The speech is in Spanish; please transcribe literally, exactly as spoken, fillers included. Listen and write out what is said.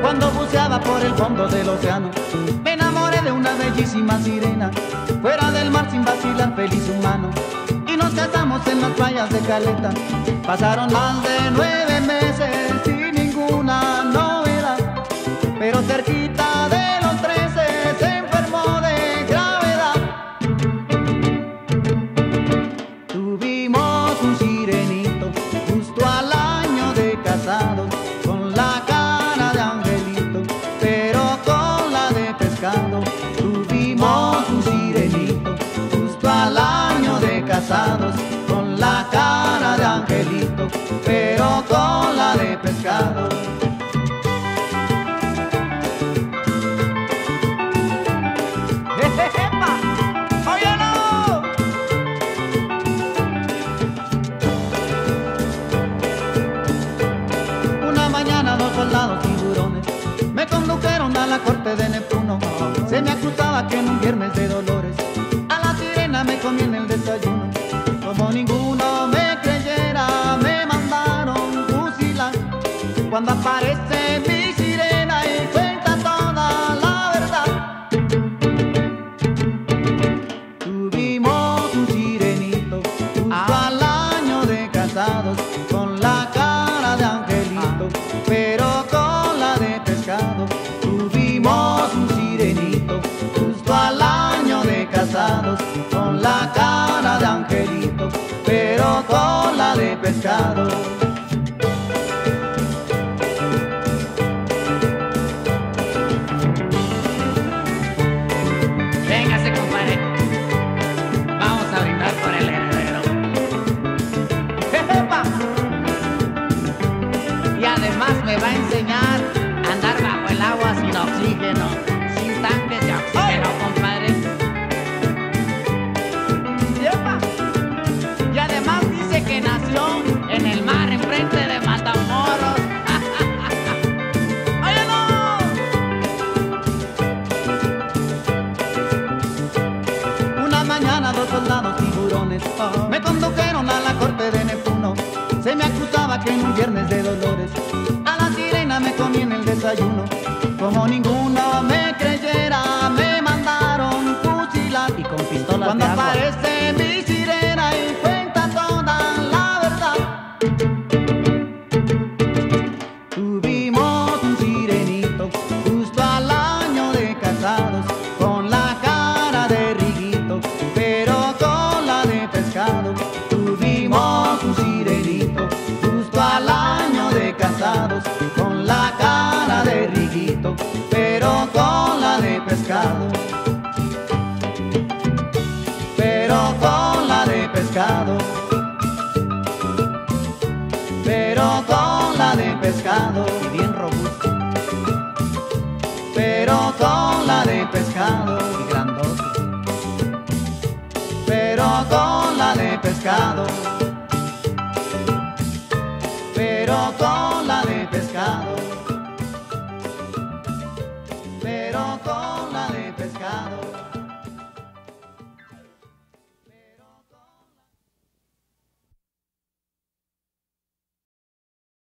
Cuando buceaba por el fondo del océano, me enamoré de una bellísima sirena. Fuera del mar sin vacilar, feliz humano, y nos casamos en las playas de Caleta. Pasaron más de nueve meses sin ninguna novedad, pero cerquita de los trece se enfermó de gravedad. Tuvimos un sirenito justo al año de casados, con la cara de angelito, pero con la de pescado. Tuvimos un sirenito justo al año de casados, con la cara de angelito, pero con la de pescado. Una mañana dos soldados tiburones me condujeron a la corte de Neptuno. Se me acusaba que en un viernes de dolores a la sirena me comí en el desayuno. Como ninguno me creyera, me mandaron fusilar. Cuando aparece mi sirena y cuenta toda la verdad. Tuvimos un sirenito justo al año de casados, con la cara de angelito, pero con la de pescado. Tuvimos un sirenito justo al año de casados, con la cara de angelito, pero con la de pescado. Véngase, compadre, vamos a brindar por el heredero. ¡Jejepa! Y además me va a enseñar a andar bajo el agua sin oxígeno, sin tanques de oxígeno, compadre. ¡Yepa! Y además dice que nació en el mar, enfrente de Matamoros. ¡Oye, no! Una mañana dos soldados tiburones me condujeron a la corte de Neptuno. Se me acusaba que en un viernes de dolores a la sirena me comí en el desayuno. Como ninguno me creyera, me mandaron fusilar. Y con pistolas Cuando de agua. aparece mi sirena y cuenta toda la verdad. Tuvimos un sirenito justo al año de casados, con la cara de riguito, pero con la de pescado. Tuvimos un sirenito justo al año de casados, con la cara de riguito, pero con la de pescado. Pero con la de pescado. Pero con la de pescado. Y bien robusto Pero con la de pescado. y grandote. Pero con la de pescado.